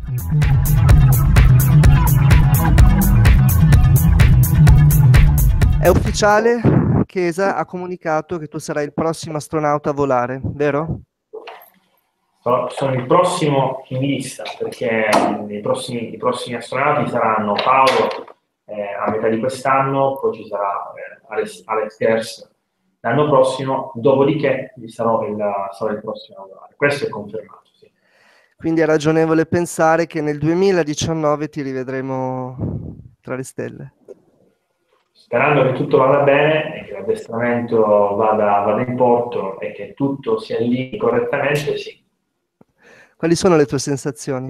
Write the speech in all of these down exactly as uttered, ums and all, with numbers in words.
È ufficiale, Chiesa ha comunicato che tu sarai il prossimo astronauta a volare, vero? Sono il prossimo in lista, perché i prossimi, i prossimi astronauti saranno Paolo eh, a metà di quest'anno, poi ci sarà eh, Alex, Alex Gers l'anno prossimo, dopodiché sarò il, sarò il prossimo a volare. Questo è confermato, sì. Quindi è ragionevole pensare che nel duemiladiciannove ti rivedremo tra le stelle. Sperando che tutto vada bene e che l'addestramento vada, vada in porto e che tutto sia lì correttamente, sì. Quali sono le tue sensazioni?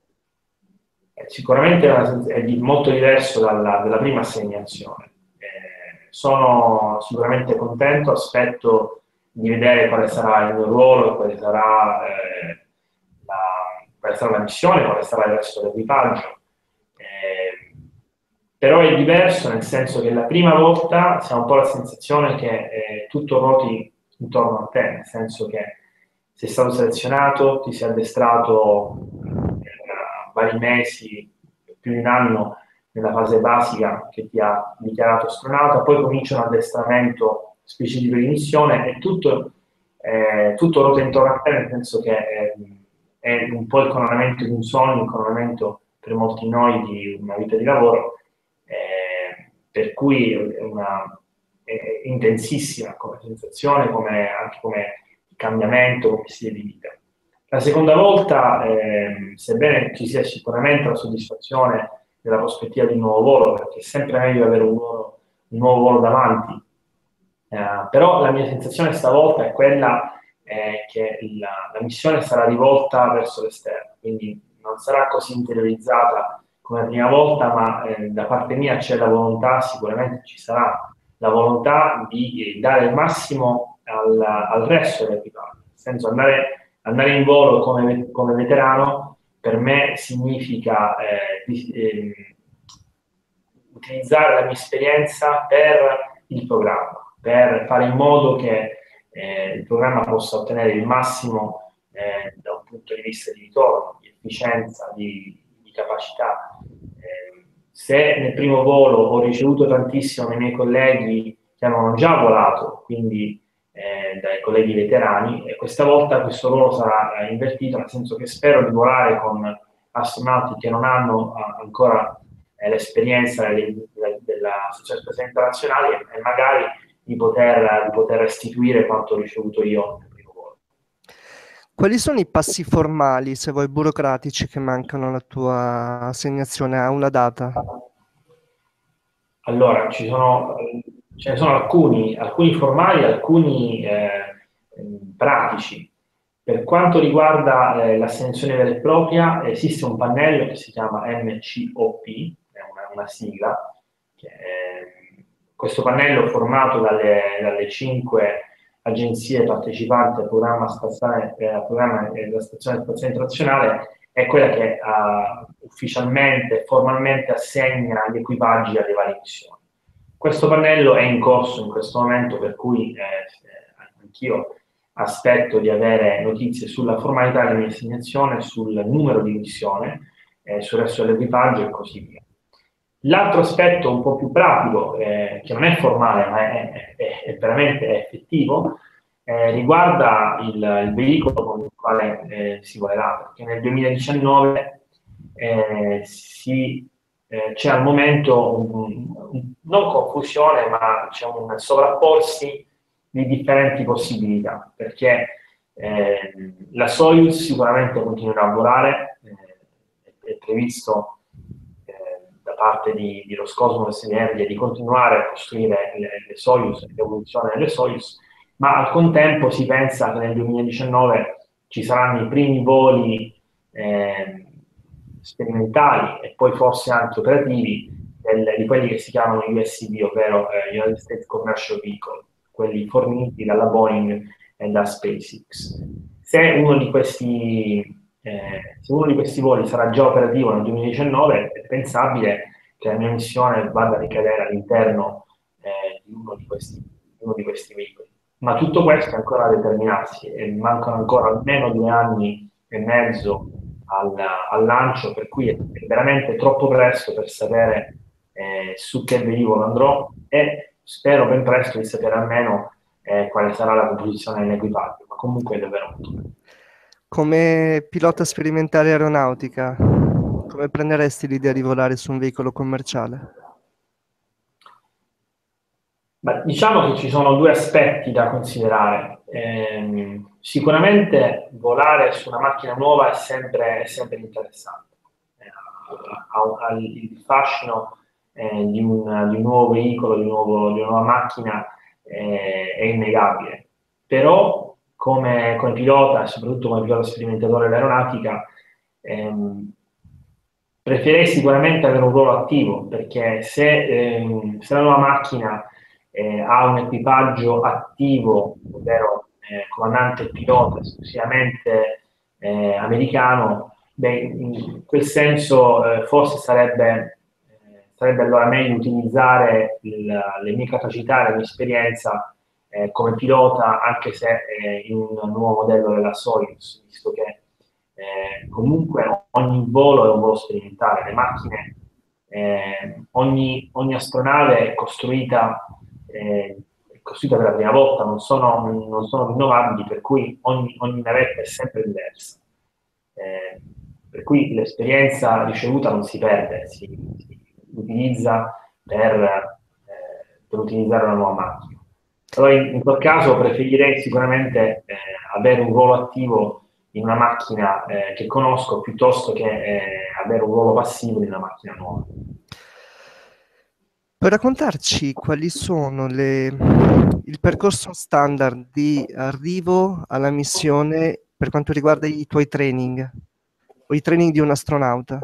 Eh, sicuramente è, una, è di, molto diverso dalla, dalla prima assegnazione. Eh, sono sicuramente contento, aspetto di vedere quale sarà il mio ruolo, quale sarà, eh, la, quale sarà la missione, quale sarà il resto dell'equipaggio. Eh, però è diverso nel senso che la prima volta si ha un po' la sensazione che eh, tutto ruoti intorno a te, nel senso che sei stato selezionato, ti sei addestrato per vari mesi, più di un anno, nella fase basica che ti ha dichiarato astronauta, poi comincia un addestramento specifico di missione e tutto, eh, tutto ruota intorno a te, nel senso che è, è un po' il coronamento di un sogno, il coronamento per molti noi di una vita di lavoro, eh, per cui è, una, è intensissima come sensazione, come, anche come cambiamento, come stile di vita. La seconda volta, eh, sebbene ci sia sicuramente la soddisfazione della prospettiva di un nuovo volo, perché è sempre meglio avere un nuovo, un nuovo volo davanti, eh, però la mia sensazione stavolta è quella eh, che la, la missione sarà rivolta verso l'esterno, quindi non sarà così interiorizzata come la prima volta, ma eh, da parte mia c'è la volontà, sicuramente ci sarà la volontà di dare il massimo al, al resto dell'equipaggio, nel senso andare, andare in volo come, come veterano per me significa eh, di, eh, utilizzare la mia esperienza per il programma, per fare in modo che eh, il programma possa ottenere il massimo eh, da un punto di vista di ritorno, di efficienza, di, di capacità. Eh, se nel primo volo ho ricevuto tantissimo dai miei colleghi che avevano già volato, quindi eh, dai colleghi veterani, e questa volta questo ruolo sarà eh, invertito, nel senso che spero di volare con astronauti che non hanno eh, ancora eh, l'esperienza della Società Internazionale e magari di poter, di poter restituire quanto ho ricevuto io nel primo volo. Quali sono i passi formali, se vuoi burocratici, che mancano alla tua assegnazione a una data? Allora, ci sono, ce ne sono alcuni, alcuni formali, alcuni eh, pratici. Per quanto riguarda eh, l'assegnazione vera e propria, esiste un pannello che si chiama M C O P, è una, una sigla, che è, questo pannello formato dalle, dalle cinque agenzie partecipanti al programma spaziale, eh, al programma della Stazione Spaziale Internazionale, è quella che uh, ufficialmente, formalmente assegna gli equipaggi alle varie missioni. Questo pannello è in corso in questo momento, per cui eh, anch'io aspetto di avere notizie sulla formalità della mia assegnazione, sul numero di missione, eh, sul resto dell'equipaggio e così via. L'altro aspetto un po' più pratico, eh, che non è formale ma è, è, è veramente effettivo, eh, riguarda il, il veicolo con il quale eh, si volerà, perché nel duemiladiciannove eh, si, eh, c'è al momento un, un, non confusione, ma c'è un sovrapporsi di differenti possibilità, perché eh, la Soyuz sicuramente continuerà a volare, eh, è previsto eh, da parte di, di Roscosmos Energia di continuare a costruire le, le Soyuz, l'evoluzione delle Soyuz, ma al contempo si pensa che nel duemiladiciannove ci saranno i primi voli eh, sperimentali e poi forse anche operativi del, di quelli che si chiamano U S B, ovvero eh, United States Commercial Vehicle, quelli forniti dalla Boeing e da SpaceX. Se uno di questi, eh, se uno di questi voli sarà già operativo nel duemiladiciannove, è pensabile che la mia missione vada a ricadere all'interno eh, di, uno di, questi, di uno di questi veicoli. Ma tutto questo è ancora da determinarsi e mancano ancora almeno due anni e mezzo al, al lancio, per cui è veramente troppo presto per sapere eh, su che velivolo andrò, e spero ben presto di sapere almeno eh, quale sarà la composizione dell'equipaggio, ma comunque è davvero molto bello. Come pilota sperimentale aeronautica, come prenderesti l'idea di volare su un veicolo commerciale? Ma diciamo che ci sono due aspetti da considerare. Eh, sicuramente volare su una macchina nuova è sempre, è sempre interessante. Eh, ha, ha il fascino eh, di, un, di un nuovo veicolo, di, un nuovo, di una nuova macchina eh, è innegabile. Però come, come pilota, e soprattutto come pilota sperimentatore dell'aeronautica, ehm, preferirei sicuramente avere un ruolo attivo, perché se, ehm, se la nuova macchina eh, ha un equipaggio attivo, ovvero eh, comandante e pilota esclusivamente eh, americano, beh, in quel senso eh, forse sarebbe, eh, sarebbe allora meglio utilizzare il, le mie capacità, la mia esperienza eh, come pilota, anche se eh, in un nuovo modello della Soyuz, visto che eh, comunque ogni volo è un volo sperimentale, le macchine, eh, ogni, ogni astronave è costruita, eh, è costruita per la prima volta, non sono, non sono rinnovabili, per cui ogni, ogni navetta è sempre diversa. Eh, per cui l'esperienza ricevuta non si perde, si, si utilizza per, eh, per utilizzare una nuova macchina. Allora in, in quel caso preferirei sicuramente eh, avere un ruolo attivo in una macchina eh, che conosco, piuttosto che eh, avere un ruolo passivo in una macchina nuova. Puoi raccontarci quali sono le, il percorso standard di arrivo alla missione per quanto riguarda i tuoi training o i training di un astronauta?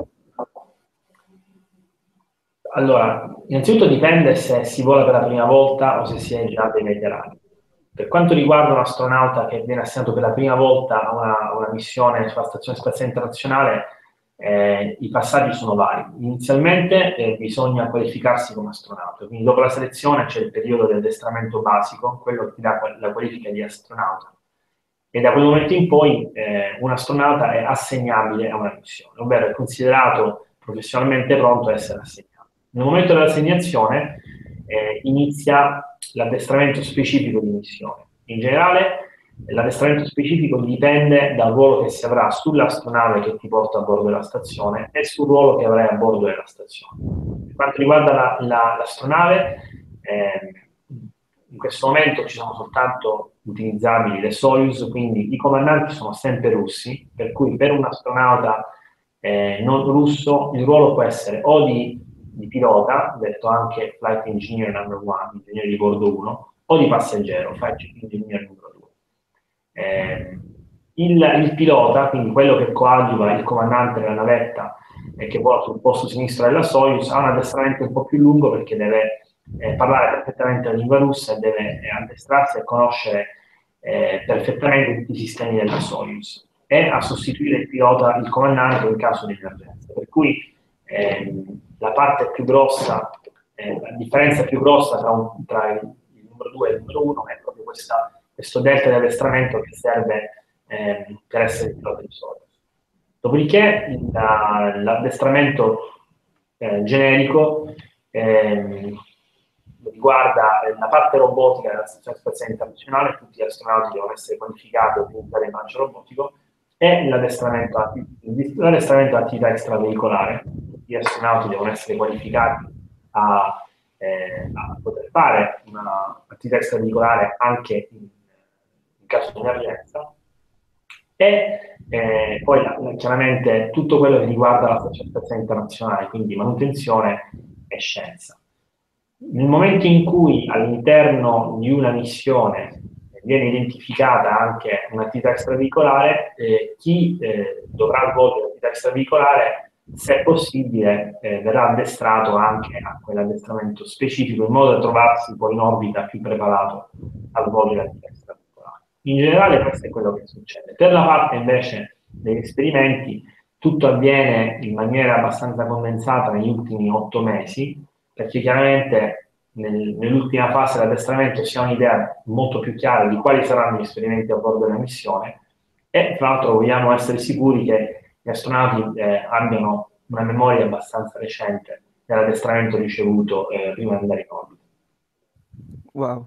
Allora, innanzitutto dipende se si vola per la prima volta o se si è già dei veterani. Per quanto riguarda un astronauta che viene assegnato per la prima volta a una, a una missione sulla Stazione Spaziale Internazionale, eh, i passaggi sono vari. Inizialmente eh, bisogna qualificarsi come astronauta, quindi dopo la selezione c'è il periodo del addestramento basico, quello che ti dà la qualifica di astronauta. E da quel momento in poi eh, un astronauta è assegnabile a una missione, ovvero è considerato professionalmente pronto a essere assegnato. Nel momento dell'assegnazione eh, inizia l'addestramento specifico di missione. In generale, l'addestramento specifico dipende dal ruolo che si avrà sull'astronave che ti porta a bordo della stazione e sul ruolo che avrai a bordo della stazione. Per quanto riguarda la, la, l'astronave, eh, in questo momento ci sono soltanto utilizzabili le Soyuz, quindi i comandanti sono sempre russi, per cui per un astronauta eh, non russo il ruolo può essere o di, di pilota, detto anche Flight Engineer number one, ingegnere di bordo uno, o di passeggero, Flight Engineer numero due. Eh, il, il pilota, quindi quello che coadiuva il comandante della navetta e che vola sul posto sinistro della Soyuz, ha un addestramento un po' più lungo perché deve eh, parlare perfettamente la lingua russa e deve eh, addestrarsi a conoscere eh, perfettamente tutti i sistemi della Soyuz e a sostituire il pilota, il comandante in caso di emergenza. Per cui eh, la parte più grossa, eh, la differenza più grossa tra, un, tra il, il numero due e il numero uno è proprio questa, questo delta di addestramento che serve eh, per essere il pilota di Soyuz. Dopodiché la, l'addestramento eh, generico eh, riguarda la parte robotica della Stazione Spaziale Internazionale, tutti gli astronauti devono essere qualificati a utilizzare il lancio robotico, e l'addestramento, l'addestramento all'attività extraveicolare. Gli astronauti devono essere qualificati a, eh, a poter fare un'attività extraveicolare anche in, in caso di emergenza. E eh, poi chiaramente tutto quello che riguarda la Stazione Spaziale Internazionale, quindi manutenzione e scienza. Nel momento in cui all'interno di una missione viene identificata anche un'attività extraveicolare, eh, chi eh, dovrà svolgere l'attività extraveicolare, se possibile, eh, verrà addestrato anche a quell'addestramento specifico, in modo da trovarsi poi in orbita più preparato a svolgere l'attività extraveicolare. In generale questo è quello che succede. Per la parte invece degli esperimenti, tutto avviene in maniera abbastanza condensata negli ultimi otto mesi, perché chiaramente nel, nell'ultima fase dell'addestramento si ha un'idea molto più chiara di quali saranno gli esperimenti a bordo della missione, e tra l'altro vogliamo essere sicuri che gli astronauti eh, abbiano una memoria abbastanza recente dell'addestramento ricevuto eh, prima di andare in orbita. Wow.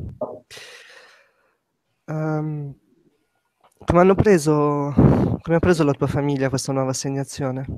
Um, come hanno preso, come ha preso la tua famiglia questa nuova assegnazione?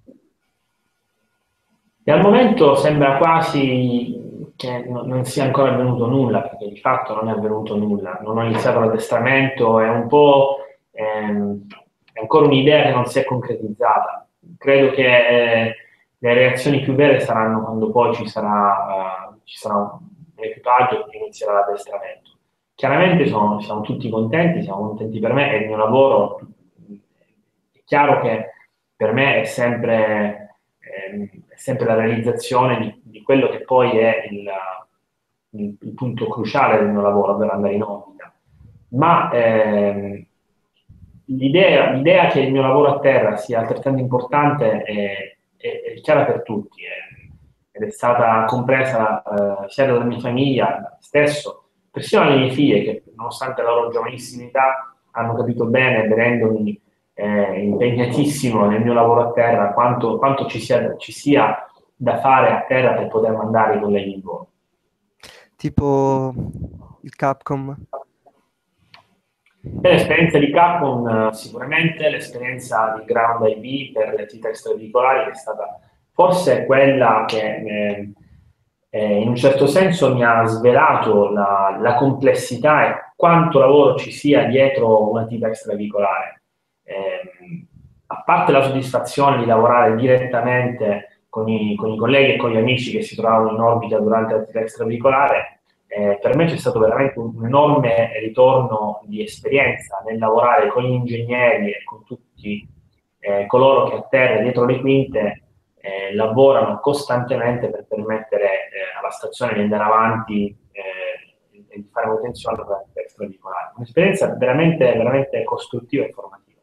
E al momento sembra quasi che non sia ancora avvenuto nulla, perché di fatto non è avvenuto nulla. Non ho iniziato l'addestramento, è un po' ehm, è ancora un'idea che non si è concretizzata. Credo che eh, le reazioni più vere saranno quando poi ci sarà, uh, ci sarà un equipaggio che inizierà l'addestramento. Chiaramente sono, siamo tutti contenti, siamo contenti per me, è il mio lavoro. È chiaro che per me è sempre, ehm, è sempre la realizzazione di, di quello che poi è il, il, il punto cruciale del mio lavoro, ovvero andare in orbita. Ma ehm, l'idea, l'idea che il mio lavoro a terra sia altrettanto importante è, è, è chiara per tutti, è, ed è stata compresa eh, sia dalla mia famiglia stesso, persino dalle mie figlie, che nonostante la loro giovanissima età hanno capito bene, vedendomi eh, impegnatissimo nel mio lavoro a terra, quanto, quanto ci, sia, ci sia da fare a terra per poter mandare i colleghi in volo. Tipo il Capcom? L'esperienza di Capcom sicuramente, l'esperienza di Ground I B per le attività extraveicolari, che è stata forse quella che eh, eh, in un certo senso mi ha svelato la, la complessità e quanto lavoro ci sia dietro un'attività extraveicolare. Eh, a parte la soddisfazione di lavorare direttamente con i, con i colleghi e con gli amici che si trovavano in orbita durante l'attività extraveicolare, Eh, per me c'è stato veramente un, un enorme ritorno di esperienza nel lavorare con gli ingegneri e con tutti eh, coloro che a terra, dietro le quinte, eh, lavorano costantemente per permettere eh, alla stazione di andare avanti eh, e di fare manutenzione per extraveicolare. Un'esperienza veramente, veramente costruttiva e formativa.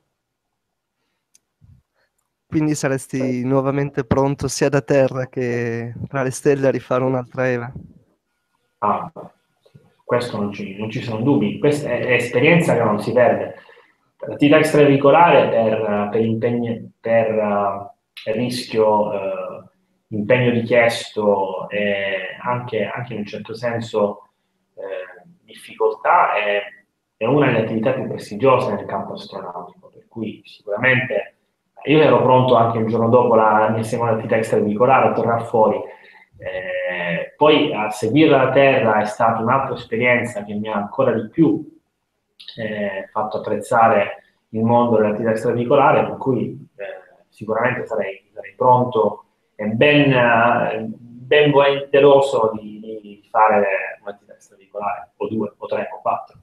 Quindi saresti nuovamente pronto sia da terra che tra le stelle a rifare un'altra EVA? Ah, questo non ci, non ci sono dubbi, questa è, è esperienza che non si perde. L'attività extraveicolare per, per impegno, per uh, rischio, uh, impegno richiesto e anche, anche in un certo senso eh, difficoltà è, è una delle attività più prestigiose nel campo astronautico, per cui sicuramente io ero pronto anche il giorno dopo la mia seconda attività extraveicolare a tornare fuori. Eh, poi a seguirla da terra è stata un'altra esperienza che mi ha ancora di più eh, fatto apprezzare il mondo dell'attività extraveicolare, per cui eh, sicuramente sarei, sarei pronto e ben, eh, ben volenteroso di, di fare un'attività extraveicolare, o due, o tre, o quattro.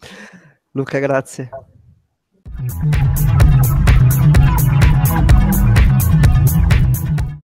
Luca, grazie.